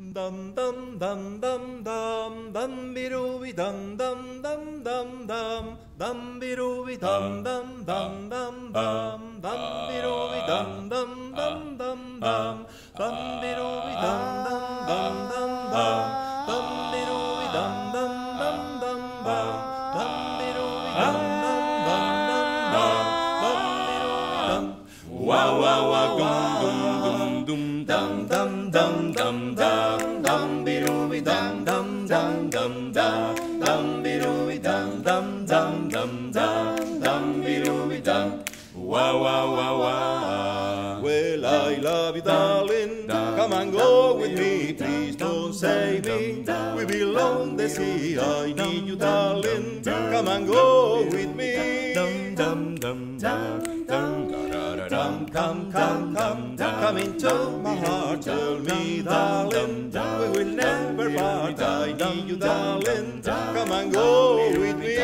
Dum dum dum dum dum dum be doo dum dum dum dum dum dum be doo dum dum dum dum dum dum be doo dum dum dum dum dum dum be doo dum dum dum dum dum dum be doo dum dum dum dum dum dum be doo dum dum dum dum dum be doo dum wow wow wow dum dum dum dum dum dum dum dum dum be doo dum dum dum dum dum dum be doo dum dum dum dum dum dum be doo dum wow wow wow wow. Well, I love you, darling. Come and go with me, please don't save me. We belong the sea. I need you, darling. Come and go with me. Dum dum dum dum dum dum come come come come into my heart. Tell me, darling, we will never part. I need you, darling. Come and go with me.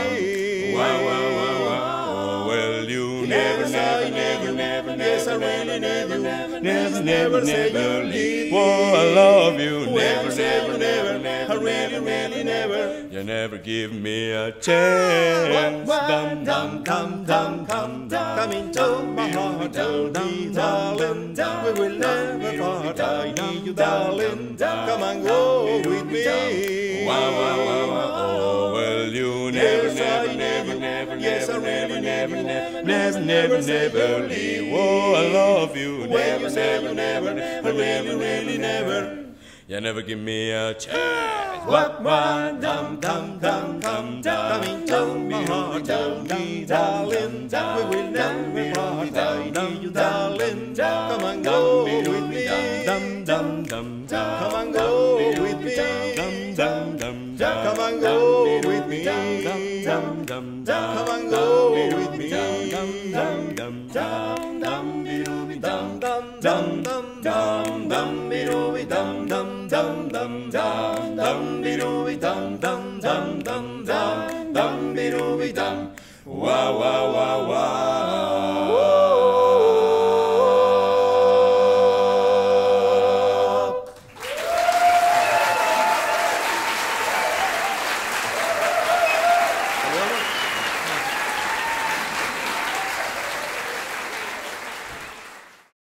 Wow wow wow wow. Well, you never say never never. Yes, I really need you. Never never say you need. Oh, I love you. Never never never. I really really never. You never give me a chance. Dum dum come come come come into my heart. Tell me, darling, we will never part. I need you, darling. Come and go with me. Wow, wow, wow, wow. Oh, well, you never, never, never, never, yes, I really never, never, never, never, never leave. Oh, I love you. When you say you never, I really, really never. You never give me a chance. What, dum dum dum come into my heart. Tell me, darling, we will never part. I need you, darling. Come and go with me. Dum dum dum. Come and go with me. Dum dum dum. Come and go with me. Dum dum dum. Come and go with me. Dum dum dum. Dum dum dum dum dum dum dum dum dum dum dum dum dum dum dum dum dum dum dum